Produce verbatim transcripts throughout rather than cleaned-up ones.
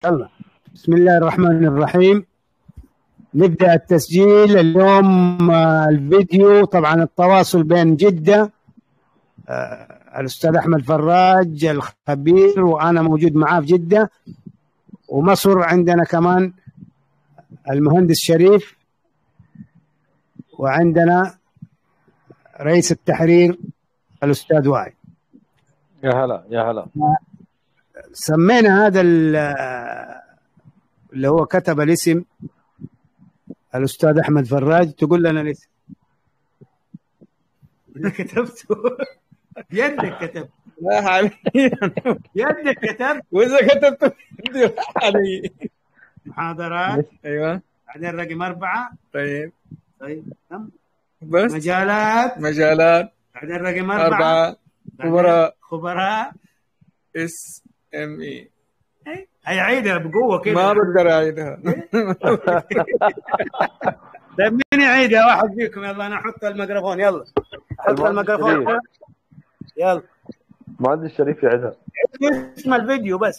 يلا بسم الله الرحمن الرحيم. نبدأ التسجيل اليوم. الفيديو طبعا التواصل بين جدة الأستاذ أحمد فراج الخبير وأنا موجود معاه في جدة، ومصر عندنا كمان المهندس شريف، وعندنا رئيس التحرير الأستاذ وائل. يا هلا يا هلا. سمينا هذا اللي هو كتب الاسم الأستاذ أحمد فراج. تقول لنا الاسم اللي كتبته يدك كتبت. لا حبيبي يدك كتبت، واذا كتبت علي محاضرات. ايوه بعدين رقم أربعة. طيب طيب كم؟ بس مجالات مجالات بعدين رقم أربعة. أربعة بعدين خبراء خبراء اس ام اي. هي عيدها بقوة كده. ما بقدر اعيدها. طيب مين يعيدها؟ واحد فيكم. يلا أنا أحط الميكروفون. يلا حط الميكروفون. يلا مهندس شريف يعيدها. اسم الفيديو بس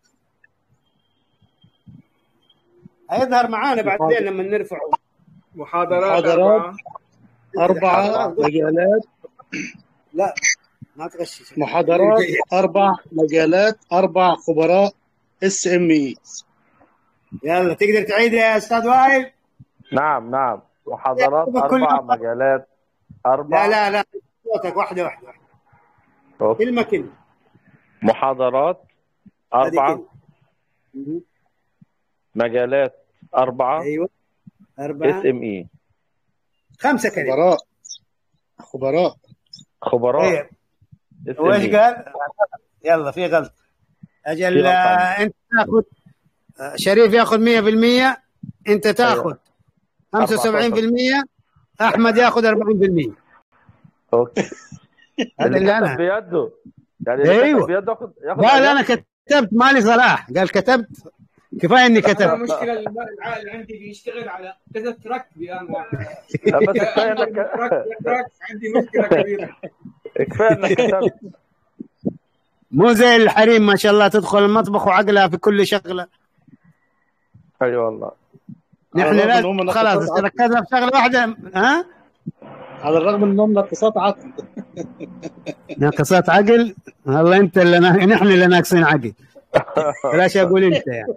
هيظهر معانا بعدين لما نرفعه. محاضرات محاضرات أربعة أربع مجالات. لا ما تغشش. محاضرات أربع مجالات أربع خبراء اس ام اي. يلا تقدر تعيد يا أستاذ وائل؟ نعم نعم. محاضرات كل- أربع مجالات أربع. لا لا لا صوتك واحدة واحدة واحدة. أوكي. كلمة كلمة. محاضرات أربعة هذه كلمة. مجالات أربعة أيوة أربعة اس ام اي. خمسة كلمات. خبراء خبراء خبراء ايه اس ام وايش اي. قال؟ يلا في غلط. اجل في غلط آه، عندي. انت تاخذ آه، شريف ياخذ مية بالمية، انت تاخذ أيوة. خمسة وسبعين بالمية، احمد ياخذ أربعين بالمية. اوكي. هذا اللي اللي كتب انا. بيده يعني اللي أيوة. كتب بيده ياخذ ياخذ قال عليه. انا كتبت مالي صلاح. قال كتبت كفايه اني كتبت. المشكله اللي عندي بيشتغل على كذا ركبي انا. لا بس كفايه انك رك عندي مشكله كبيره. كفايه انك كتبت. مو زي الحريم ما شاء الله تدخل المطبخ وعقلها في كل شغله. اي أيوة والله. نحن على الرغم لازم إنهم خلاص ناقصات عقل. ركزنا في شغله واحده. ها على الرغم انهم ناقصات عقل. ناقصات عقل. والله انت اللي نا... نحن اللي ناقصين عقل. بلاش اقول انت يعني.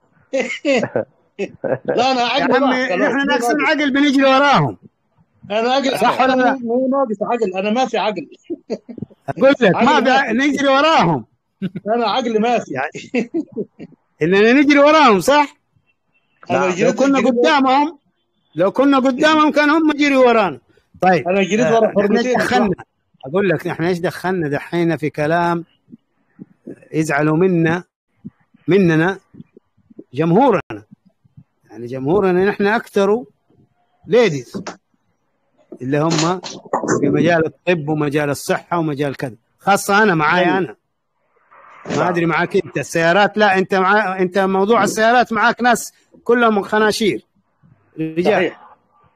لا انا يا عقل عمي راح خلاص. نحن ناقصين عقل بنجري وراهم. انا عقل صح ولا لا؟ مو ناقص عقل، انا ما في عقل. اقول لك ما عقل ما بع... في. نجري وراهم. انا عقلي ما في. يعني اننا نجري وراهم صح؟ انا لو جريت كنا جريت قدامهم لو كنا قدامهم كان هم يجري ورانا. طيب انا جريت آه، ورا نحن ايش حرمتين. دخلنا؟ اقول لك نحن ايش دخلنا دحين في كلام يزعلوا منا مننا جمهورنا. يعني جمهورنا نحن اكثر ليديز اللي هم في مجال الطب ومجال الصحه ومجال كذا، خاصه انا معايا انا. ما ادري معاك انت السيارات. لا انت مع انت موضوع السيارات معاك ناس كلهم خناشير رجال. صحيح.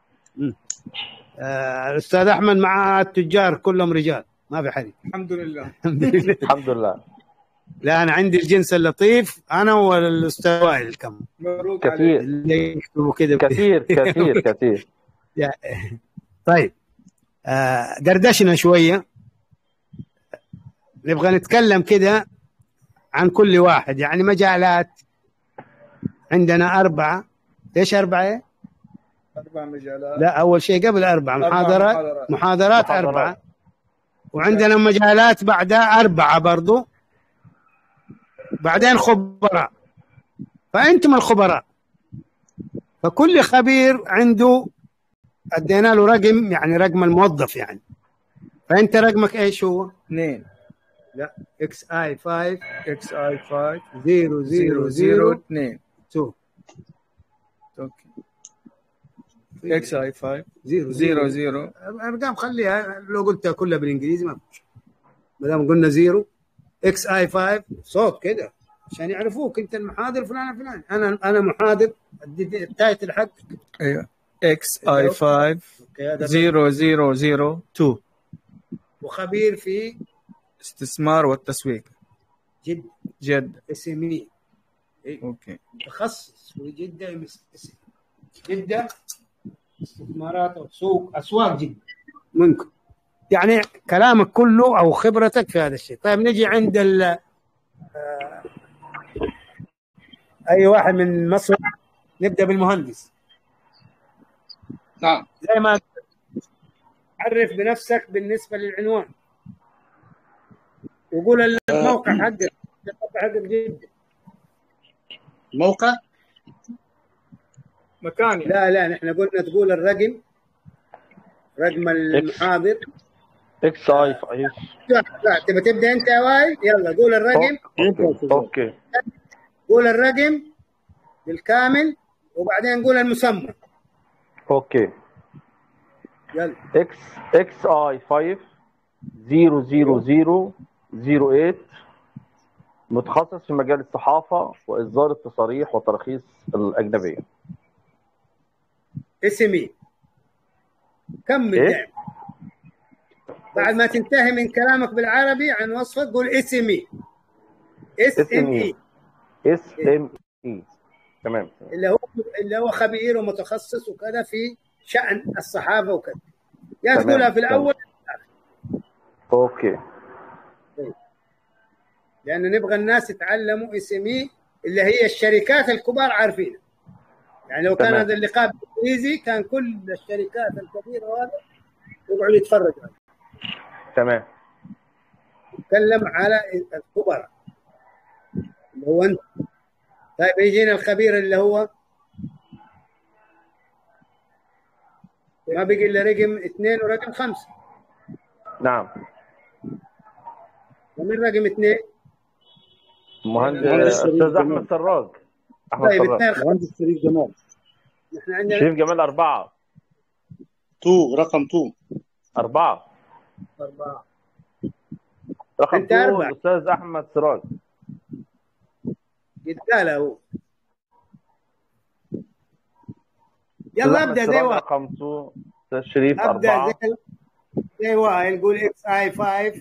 آه، الاستاذ احمد مع التجار كلهم رجال، ما في حريم. الحمد لله. الحمد لله. الحمد لله. لا انا عندي الجنس اللطيف انا والاستاذ وائل كم مبروك عليك. كثير اللي يكتبوا كذا كثير كثير كثير. طيب آه، دردشنا شويه. نبغى نتكلم كده عن كل واحد. يعني مجالات عندنا أربعة. إيش أربعة؟ أربع مجالات. لا أول شيء قبل أربعة أربع محاضرات. محاضرات. محاضرات محاضرات. أربعة. وعندنا مجالات بعدها أربعة برضو. بعدين خبراء. فأنتم الخبراء. فكل خبير عنده ادينا له رقم، يعني رقم الموظف يعني. فأنت رقمك إيش هو؟ اثنين. لا إكس آي خمسة اكس اي خمسة زيرو زيرو زيرو اثنين. تو. اوكي. اكس اي خمسة زيرو زيرو زيرو. ارقام خليها لو قلتها كلها بالانجليزي ما في. ما دام قلنا زيرو اكس اي خمسة صوت كده عشان يعرفوك انت المحاضر فلان فلان. انا انا محاضر التايتل حقك. ايوه اكس اي خمسة زيرو زيرو زيرو اثنين. وخبير في استثمار والتسويق. جد جد. اس ام اي. إيه؟ اوكي. متخصص في جدة يمس- جدة استثمارات أو سوق أسواق جدة ممكن، يعني كلامك كله أو خبرتك في هذا الشيء. طيب نجي عند ال- آه، أي واحد من مصر. نبدأ بالمهندس. نعم. زي ما عرف بنفسك بالنسبة للعنوان، وقول الموقع حقك. الموقع حقك جدة. موقع مكان يعني. لا لا نحن قلنا تقول الرقم، رقم المحاضر. اكس اي خمسة. لا لا تبى تبدا انت يا وائل، يلا قول الرقم. اوكي اوكي قول الرقم بالكامل وبعدين قول المسمى. اوكي. يلا. اكس اكس اي خمسة صفر صفر صفر صفر ثمانية، متخصص في مجال الصحافة وإصدار التصاريح والتراخيص الأجنبية. اسمي كمل إيه؟ دائما. بعد ما تنتهي من كلامك بالعربي عن وصفك قول اسمي. اس ام اي. اس ام اي. تمام. اللي هو اللي هو خبير ومتخصص وكذا في شأن الصحافة وكذا. يا تمام. تقولها في الأول. اوكي. لأنه نبغى الناس يتعلموا اس ام اي اللي هي الشركات الكبار عارفينها. يعني لو كان تمام. هذا اللقاء بالانجليزي كان كل الشركات الكبيره هذا يقعدوا يتفرجوا عليه. تمام. نتكلم على الخبراء اللي هو انت. طيب يجينا الخبير اللي هو ما بقي الا رقم اثنين ورقم خمسه. نعم. ومن رقم اثنين؟ مهندس مهندس استاذ شريف احمد جمال. سراج. احمد طيب سراج. اثنين خمسه. مهندس شريف جمال. نحن عندنا شريف جمال أربعة. تو رقم تو. أربعة. أربعة. رقم أنت تو أربعة. الأستاذ أحمد سراج. قد قالها هو. يلا ابدا زي وائل. رقم تو أستاذ شريف ابدا أربعة. زي زي وائل. قول اكس اي خمسة.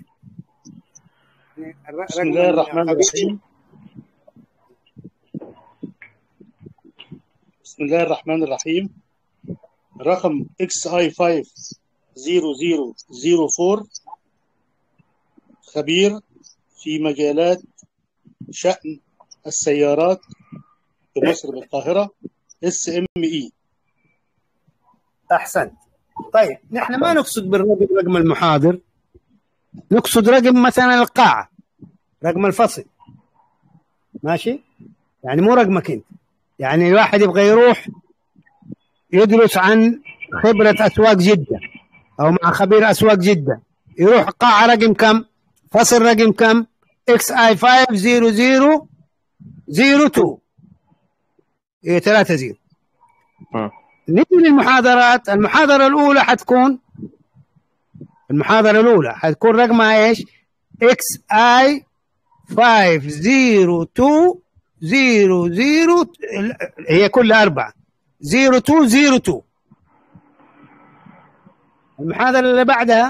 بسم الله الرحمن الرحيم. بسم الله الرحمن الرحيم. رقم اكس اي خمسة صفر صفر صفر أربعة، خبير في مجالات شأن السيارات في مصر بالقاهرة. اس ام اي. احسنت. طيب نحن ما نقصد بالرقم رقم المحاضر، نقصد رقم مثلا القاعة، رقم الفصل. ماشي؟ يعني مو رقمك انت. يعني الواحد يبغى يروح يدرس عن خبرة أسواق جدة أو مع خبير أسواق جدة، يروح قاعة رقم كم؟ فصل رقم كم؟ اكس اي خمسة صفر صفر صفر اثنين. هي ثلاثة زيرو. نجي للمحاضرات. المحاضرة الأولى حتكون المحاضرة الأولى حتكون رقمها إيش؟ إكس آي خمسة صفر اثنين صفر صفر. هي كلها أربعة. صفر اثنين صفر اثنين. المحاضرة اللي بعدها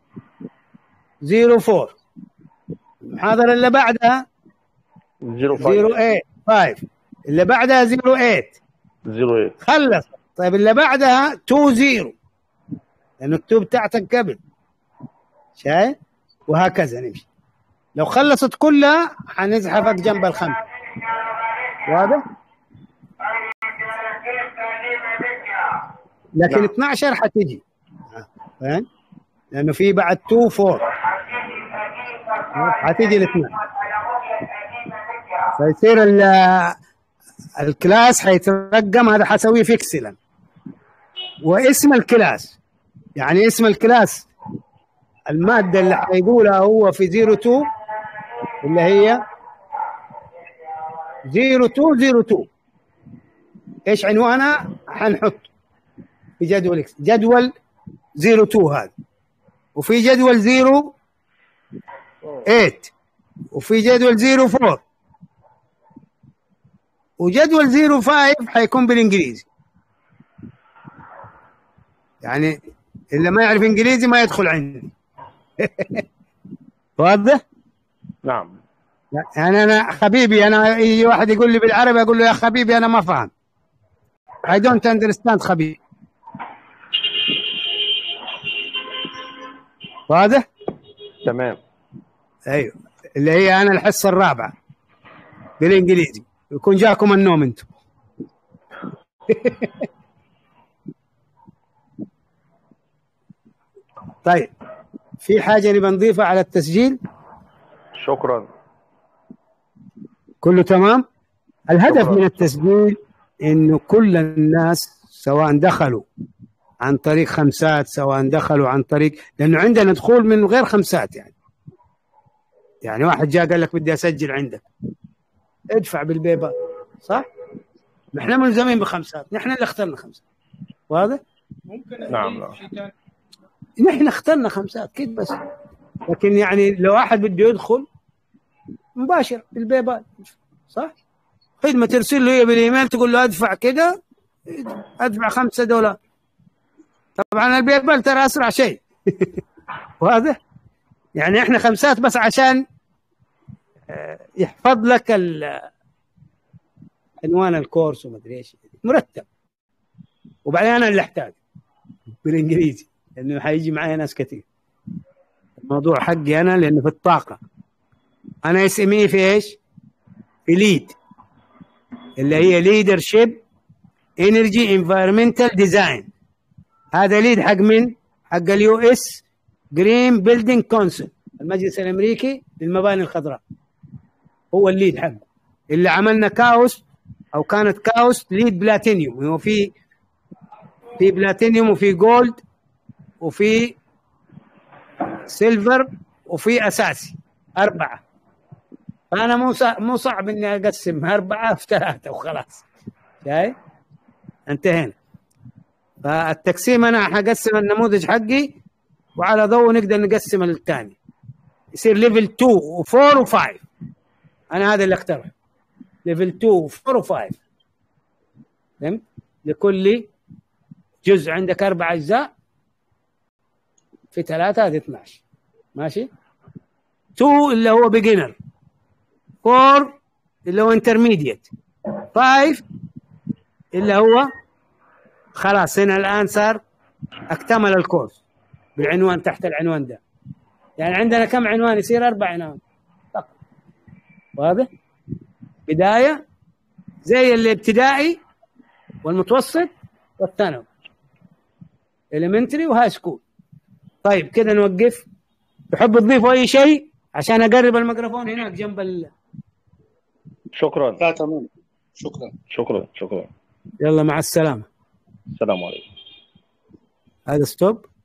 صفر أربعة. المحاضرة اللي بعدها صفر صفر ثمانية خمسة. اللي بعدها صفر ثمانية. صفر ثمانية. خلص. طيب اللي بعدها اثنين صفر لأنه التو بتاعتك قبل. شايف؟ وهكذا نمشي. لو خلصت كلها حنزحفك جنب الخمسة. واضح؟ لكن نعم. اثني عشر حتيجي. فاهم؟ لأنه في بعد اثنين أربعة حتيجي الاثنين. فيصير الكلاس حيترقم. هذا حسويه في اكسلن. واسم الكلاس، يعني اسم الكلاس المادة اللي حيقولها هو في صفر اثنين اللي هي صفر اثنين صفر اثنين. ايش عنوانها؟ حنحط في جدول اكس جدول صفر اثنين هذا، وفي جدول صفر ثمانية، وفي جدول صفر أربعة، وجدول صفر خمسة حيكون بالانجليزي. يعني اللي ما يعرف انجليزي ما يدخل عندي. واضح؟ نعم. يعني انا حبيبي، انا يجي واحد يقول لي بالعربي اقول له يا حبيبي انا ما فاهم. I don't understand حبيبي. واضح؟ تمام. ايوه، اللي هي انا الحصه الرابعه بالانجليزي، يكون جاكم النوم انتم. طيب، في حاجه نبي نضيفها على التسجيل؟ شكرا. كله تمام. الهدف شكرا. من التسجيل انه كل الناس سواء دخلوا عن طريق خمسات سواء دخلوا عن طريق، لانه عندنا دخول من غير خمسات. يعني يعني واحد جاء قال لك بدي اسجل عندك، ادفع بالبيبال، صح؟ نحن ملزمين بخمسات، نحن اللي اخترنا خمسات. واضح؟ ممكن نعم. أضيف شيء ثاني؟ نحن اخترنا خمسات كده بس، لكن يعني لو واحد بده يدخل مباشر بالبيبال، صح؟ خدمة ترسل له هي بالايميل، تقول له ادفع كده، ادفع خمسة دولار. طبعا البيبال ترى اسرع شيء. واضح؟ يعني احنا خمسات بس عشان يحفظ لك عنوان الكورس ومدري ايش، مرتب. وبعدين انا اللي احتاج بالانجليزي لانه حيجي معايا ناس كثير. الموضوع حقي انا لانه في الطاقه. انا اس ام اي في ايش؟ في ليد، اللي هي ليدرشيب انرجي انفايرمنتال ديزاين. هذا ليد حق من؟ حق اليو اس جرين بيلدينج كونسل، المجلس الامريكي للمباني الخضراء. هو الليد حقه اللي عملنا كاوس، او كانت كاوس ليد بلاتينيوم. هو في في بلاتينيوم وفي جولد وفي سيلفر وفي اساسي، اربعه. فانا مو مو صعب اني اقسم اربعه في ثلاثه وخلاص. شايف؟ انتهينا. فالتقسيم انا حقسم النموذج حقي، وعلى ضوء نقدر نقسم الثاني يصير ليفل اثنين و4 و5. انا هذا اللي اخترعه، ليفل اثنين و4 و5. فهمت؟ لكل جزء عندك اربع اجزاء، في ثلاثه هذه اثناشر. ماشي؟ اثنين اللي هو بيجنر، أربعة اللي هو انترميديت، خمسة اللي هو خلاص هنا الان صار اكتمل الكورس بالعنوان تحت العنوان ده. يعني عندنا كم عنوان؟ يصير اربع عناوين فقط. واضح؟ بدايه زي الابتدائي والمتوسط والثانوي، elementary وهاي سكول. طيب كده نوقف. تحب تضيفوا اي شيء عشان اقرب الميكروفون هناك جنب ال... شكرا. لا تمام. شكرا. شكرا. شكرا. يلا مع السلامه. السلام عليكم. هذا ستوب.